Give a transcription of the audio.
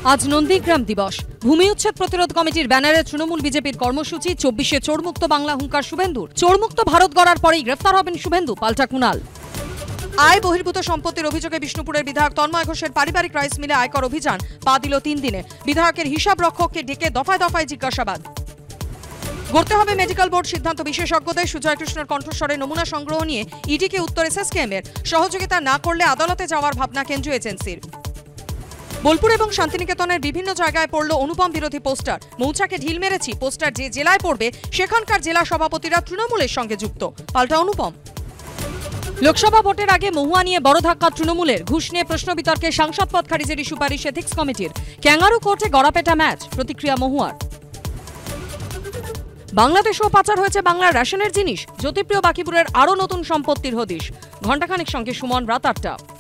আজ নন্দীগ্রাম দিবস। ভূমি উচ্ছেদ প্রতিরোধ কমিটির ব্যানারে তৃণমূল বিজেপির কর্মসূচি। 24-এ চোরমুক্ত বাংলা হুঙ্কার শুভেন্দুর। চোরমুক্ত ভারত গড়ার পরেই গ্রেফতার হবেন শুভেন্দু, পাল্টা কুণাল। আয় বহির্ভূত সম্পত্তির অভিযোগে বিষ্ণুপুরের বিধায়ক তন্ময় ঘোষের পারিবারিক রাইস মিলে আয়কর অভিযান পা দিল 3 দিনে। বিধায়কের হিসাব রক্ষককে ডেকে দফায় দফায় জিজ্ঞাসাবাদ। গড়তে হবে মেডিকেল বোর্ড, সিদ্ধান্ত বিশেষজ্ঞদের। সুজয় কৃষ্ণর কণ্ঠস্বরে নমুনা সংগ্রহ নিয়ে ইডিকে উত্তর এসএসকেএম এর। সহযোগিতা না করলে আদালতে যাওয়ার ভাবনা কেন্দ্রীয় এজেন্সির। বোলপুর এবং শান্তিনিকেতনের বিভিন্ন জায়গায় পড়ল অনুপম বিরোধী পোস্টার। মৌচাকে ঢিল মেরেছি, পোস্টার যে জেলায় পড়বে সেখানকার জেলা সভাপতিরা তৃণমূলের সঙ্গে যুক্ত, পাল্টা অনুপম। লোকসভা ভোটের আগে মহুয়া নিয়ে বড় ধাক্কা তৃণমূলের। ঘুষ নিয়ে প্রশ্ন বিতর্কে সাংসদ পদ খারিজের সুপারিশ এথিক্স কমিটির। ক্যাঙ্গারু কোর্টে গড়াপেটা ম্যাচ, প্রতিক্রিয়া মহুয়ার। বাংলাদেশেও পাচার হয়েছে বাংলার রেশনের জিনিস। জ্যোতিপ্রিয় বাকিপুরের আরও নতুন সম্পত্তির হদিশ। ঘণ্টাখানেক সঙ্গে সুমন, রাত 8টা।